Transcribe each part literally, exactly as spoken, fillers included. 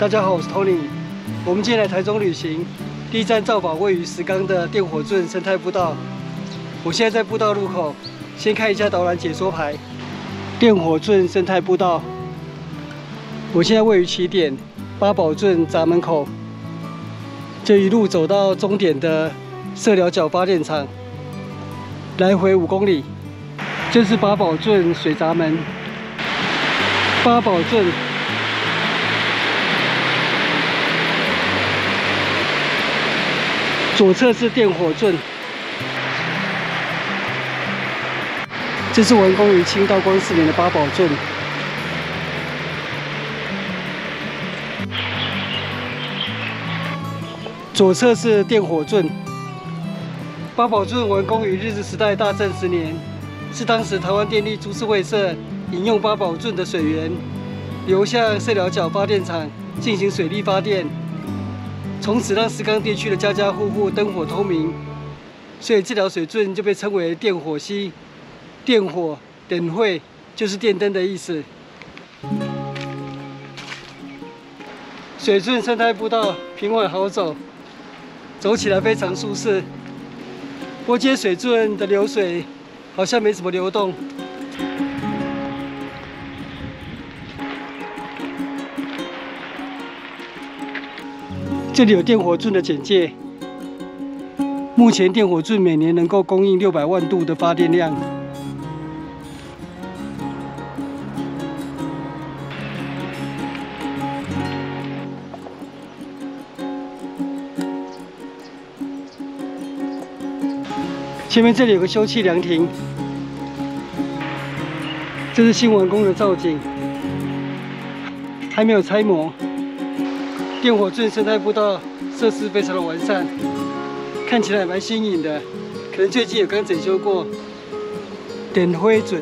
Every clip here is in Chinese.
大家好，我是 Tony。我们今天来台中旅行，第一站造访位于石冈的电火圳生态步道。我现在在步道入口，先看一下导览解说牌。电火圳生态步道，我现在位于起点八宝圳闸门口，就一路走到终点的社寮角发电厂，来回五公里。这是八宝圳水闸门，八宝圳。 左侧是电火圳，这是完工于清道光四年的八宝圳。左侧是电火圳。八宝圳完工于日治时代大正十年，是当时台湾电力株式会社引用八宝圳的水源，流向社寮角发电厂进行水力发电。 从此让石冈地区的家家户户灯火通明，所以这条水圳就被称为电火溪。电火点会就是电灯的意思。水圳生态步道平缓好走，走起来非常舒适。波街水圳的流水好像没什么流动。 这里有电火圳的简介。目前电火圳每年能够供应六百万度的发电量。前面这里有个休憩凉亭，这是新完工的造景，还没有拆模。 电火圳生态步道设施非常的完善，看起来蛮新颖的，可能最近有刚整修过。点灰准，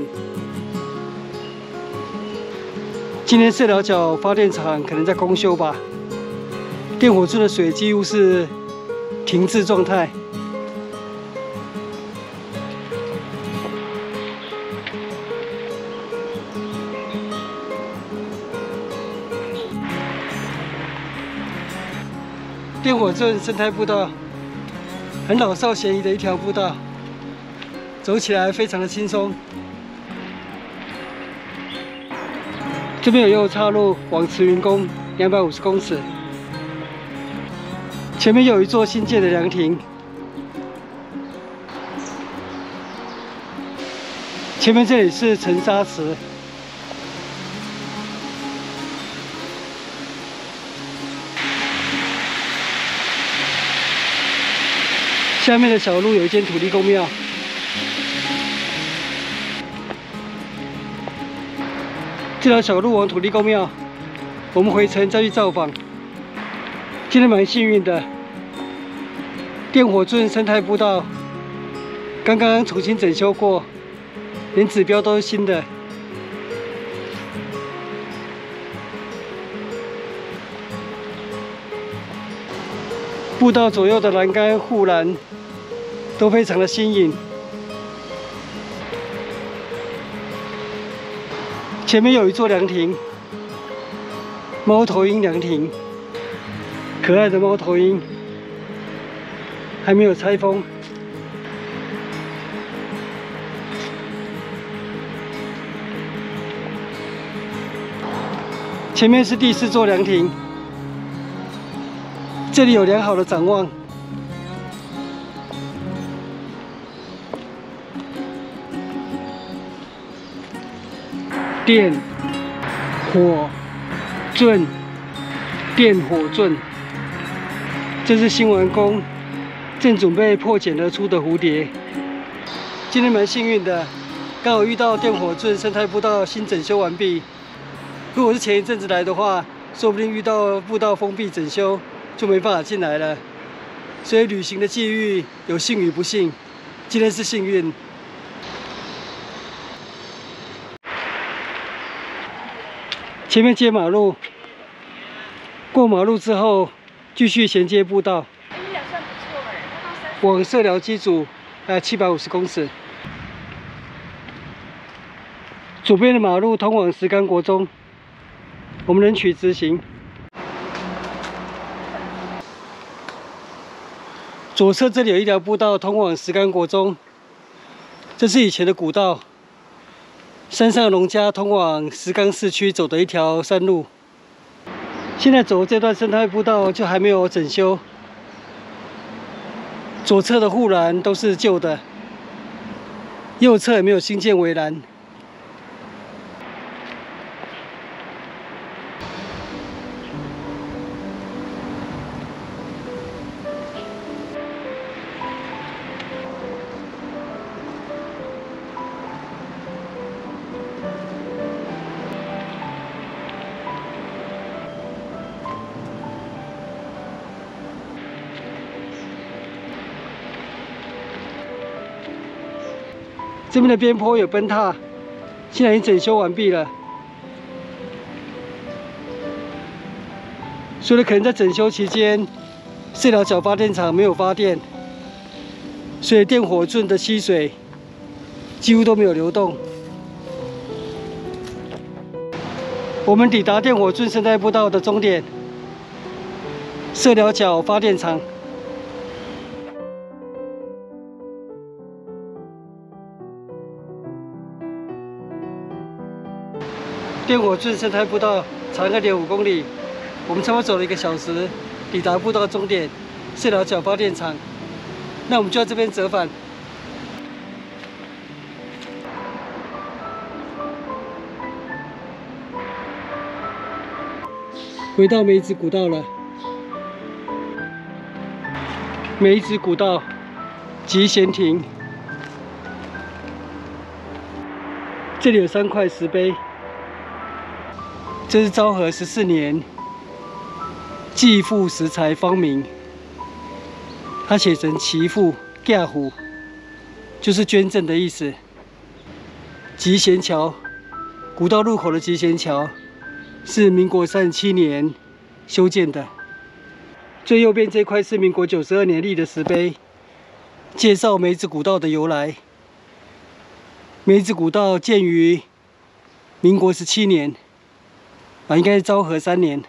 今天社寮角发电厂可能在公休吧。电火圳的水几乎是停滞状态。电火圳生态步道很老少咸宜的一条步道，走起来非常的轻松。这边有右岔路往慈云宫两百五十公尺，前面有一座新建的凉亭，前面这里是沉沙池。 下面的小路有一间土地公庙，这条小路往土地公庙，我们回程再去造访。今天蛮幸运的，电火圳生态步道刚刚重新整修过，连指标都是新的。 步道左右的栏杆、护栏都非常的新颖。前面有一座凉亭，猫头鹰凉亭，可爱的猫头鹰，还没有拆封。前面是第四座凉亭。 这里有良好的展望，电火圳，电火圳，这是新完工，正准备破茧而出的蝴蝶。今天蛮幸运的，刚好遇到电火圳生态步道新整修完毕。如果是前一阵子来的话，说不定遇到步道封闭整修。 就没办法进来了，所以旅行的际遇有幸与不幸，今天是幸运。前面接马路，过马路之后继续衔接步道，往社寮机组，呃，七百五十公尺。左边的马路通往石冈国中，我们人取直行。 左侧这里有一条步道通往石冈国中，这是以前的古道。山上的农家通往石冈市区走的一条山路。现在走这段生态步道就还没有整修，左侧的护栏都是旧的，右侧也没有新建围栏。 这边的边坡有崩塌，现在已经整修完毕了。所以可能在整修期间，这条小发电厂没有发电，所以电火圳的溪水几乎都没有流动。我们抵达电火圳生态步道的终点——社寮角发电厂。 电火圳生态步道长 二点五公里，我们差不多走了一个小时，抵达步道终点社寮角发电厂。那我们就在这边折返，回到梅子古道了。梅子古道集贤亭，这里有三块石碑。 这是昭和十四年，继父石材方明，他写成其父嫁虎，就是捐赠的意思。集贤桥，古道入口的集贤桥，是民国三十七年修建的。最右边这块是民国九十二年立的石碑，介绍梅子古道的由来。梅子古道建于民国十七年。 啊，应该是昭和三年。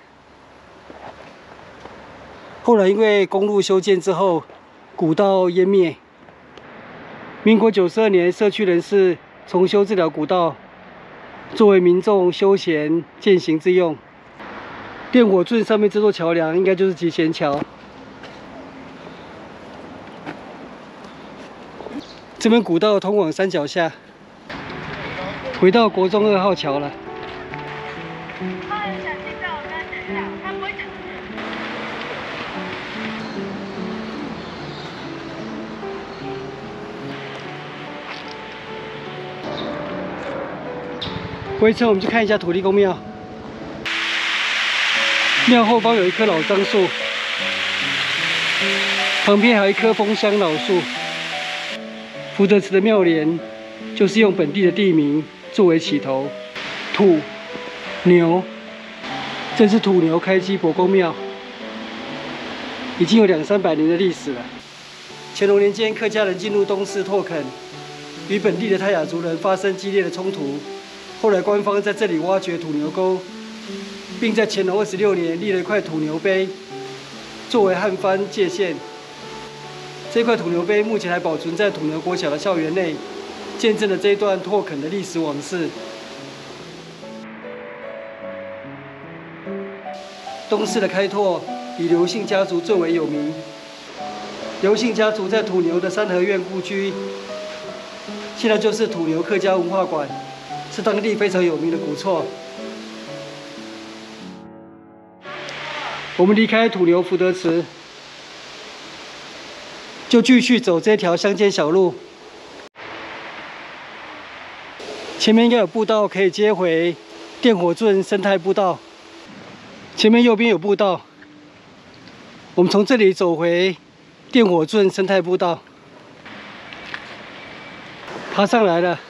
后来因为公路修建之后，古道湮灭。民国九十二年，社区人士重修这条古道，作为民众休闲健行之用。电火圳上面这座桥梁应该就是集贤桥。这边古道通往山脚下，回到国中二号桥了。 回程我们去看一下土地公庙，庙后方有一棵老樟树，旁边还有一棵枫香老树。福德祠的庙联就是用本地的地名作为起头，土牛，这是土牛开基伯公庙，已经有两三百年的历史了。乾隆年间，客家人进入东市拓垦，与本地的泰雅族人发生激烈的冲突。 后来官方在这里挖掘土牛沟，并在乾隆二十六年立了一块土牛碑，作为汉番界限。这块土牛碑目前还保存在土牛国小的校园内，见证了这一段拓垦的历史往事。东市的开拓以刘姓家族最为有名。刘姓家族在土牛的三合院故居，现在就是土牛客家文化馆。 是当地非常有名的古厝。我们离开土牛福德祠，就继续走这条乡间小路。前面应该有步道可以接回电火圳生态步道。前面右边有步道，我们从这里走回电火圳生态步道，爬上来了。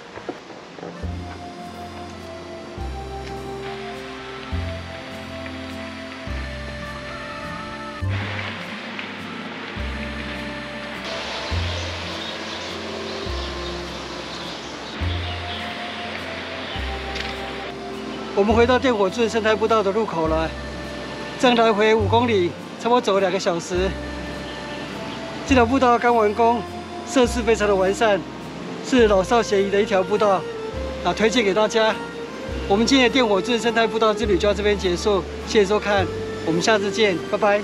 我们回到电火圳生态步道的入口了，这样来回五公里，差不多走了两个小时。 这条步道刚完工，设施非常的完善，是老少咸宜的一条步道，啊，推荐给大家。我们今天的电火圳生态步道之旅就到这边结束，谢谢收看，我们下次见，拜拜。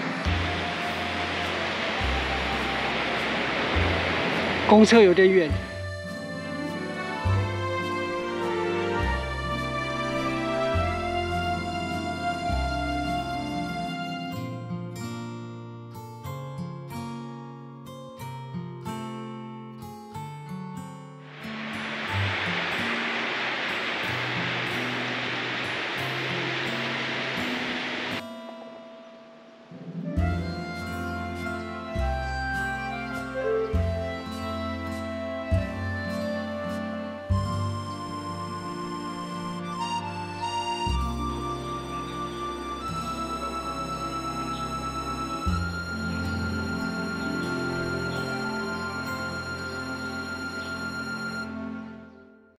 公车有点远。